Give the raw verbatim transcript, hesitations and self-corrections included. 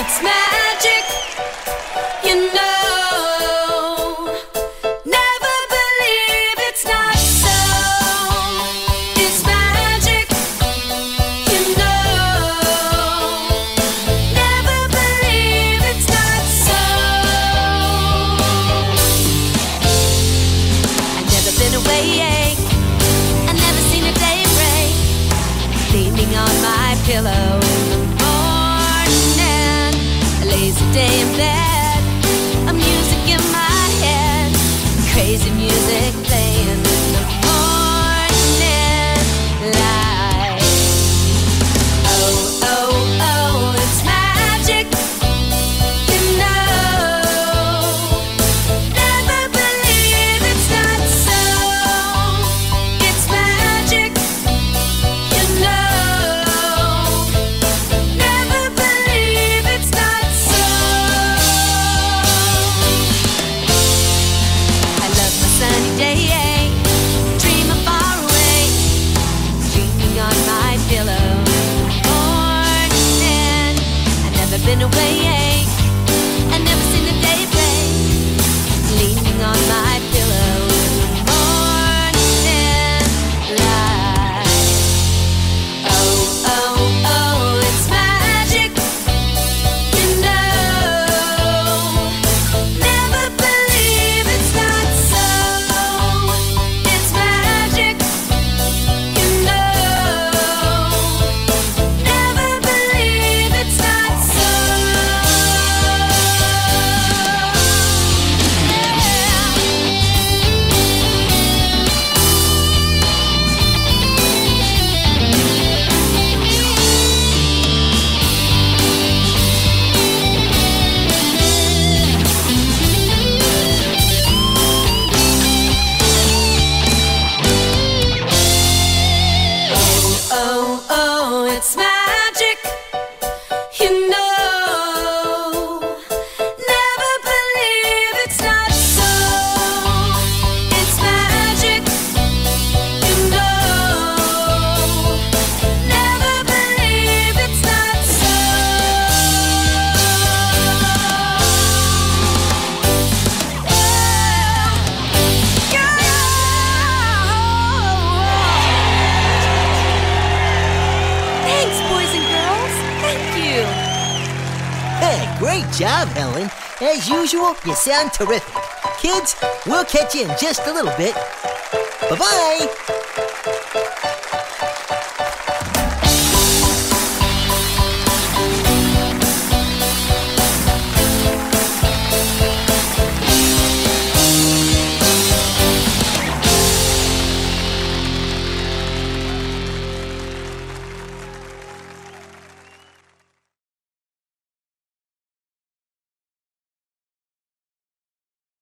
it's magic, you know. Never believe it's not so. It's magic, you know. Never believe it's not so. I've never been awake, I've never seen a day break, leaning on my pillow in the morning. A lazy day in bed, a music in my head, crazy music playing in the morning light. Oh, oh, oh, it's magic, you know. Never believe it's not so. It's magic, you know. Never believe it's not so. I love my sunny day, dream of far away, dreaming on my pillow in the morning. I've never been awake, I've never seen a day break, leaning on my pillow in the morning light. Oh, oh, oh, it's magic, you know. Never believe it's not so. It's magic, you know. Never believe it's not so. Oh, oh, it's magic, you know. Never believe it's not so. It's magic, you know. Never believe it's not so. Thanks, boys and girls. Thank you. Hey, great job, Helen. As usual, you sound terrific. Kids, we'll catch you in just a little bit. Bye-bye.